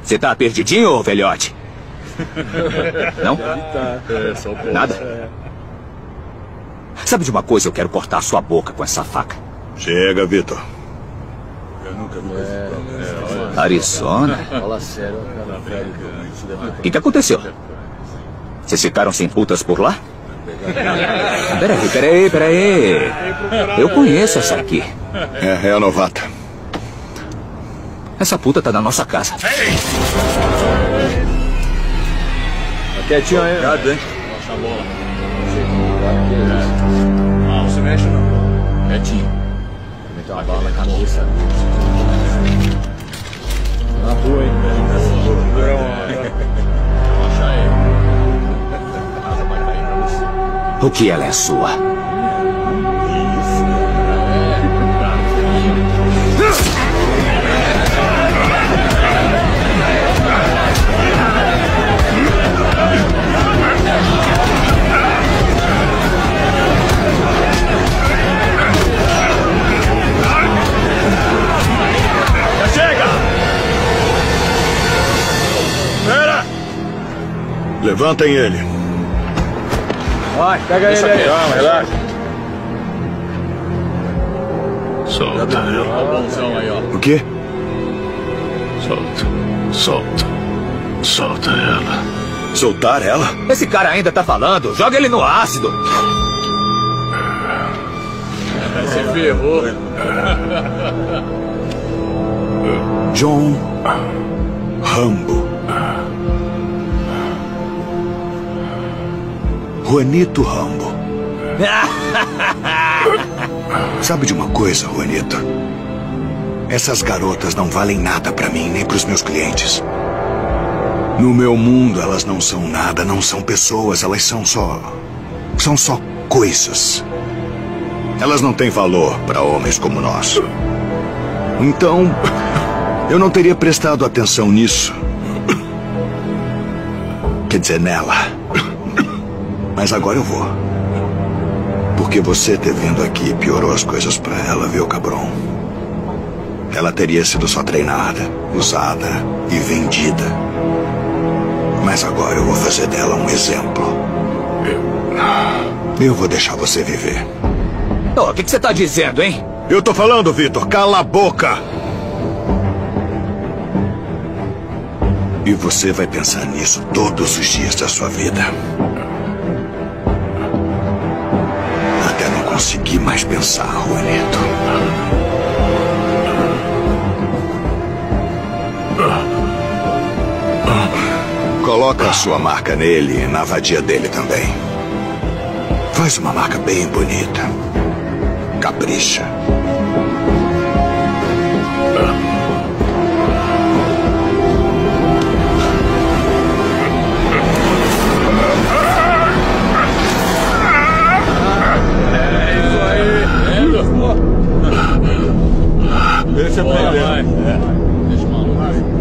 Você tá perdidinho, velhote? Não? Nada? Sabe de uma coisa? Eu quero cortar sua boca com essa faca. Chega, Vitor. Arizona? Fala sério, O que aconteceu? Vocês ficaram sem putas por lá? Peraí. Eu conheço essa aqui. É a novata. Essa puta tá na nossa casa. Tá quietinho aí. Obrigado, hein? Baixa a bola. Não se mexe não. Quietinho. Meteu uma bala na cabeça. Na rua, hein? Baixa aí. A casa vai cair pra você. O que ela é sua? Levantem ele. Vai, pega ele aí. Calma, relaxa. Solta ela. Olha o bonzão aí, ó. O quê? Solta ela. Soltar ela? Esse cara ainda tá falando. Joga ele no ácido. Se ferrou. John Rambo. Juanito Rambo. Sabe de uma coisa, Juanito? Essas garotas não valem nada pra mim, nem pros meus clientes. No meu mundo, elas não são nada, não são pessoas, elas são só coisas. Elas não têm valor para homens como nós. Então, eu não teria prestado atenção nisso. Quer dizer, nela. Mas agora eu vou. Porque você ter vindo aqui piorou as coisas pra ela, viu, cabrão? Ela teria sido só treinada, usada e vendida. Mas agora eu vou fazer dela um exemplo. Eu vou deixar você viver. O que você tá dizendo, hein? Eu tô falando, Vitor. Cala a boca! E você vai pensar nisso todos os dias da sua vida. Até não conseguir mais pensar, Juanito. Coloca a sua marca nele e na vadia dele também. Faz uma marca bem bonita. Capricha. Deixa eu aprender. Deixa o maluco.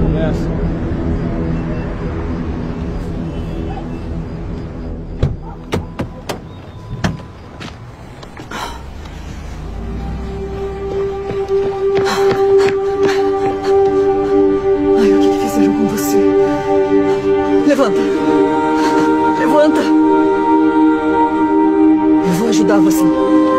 Ai, o que fizeram com você? Levanta. Levanta. Eu vou ajudar você.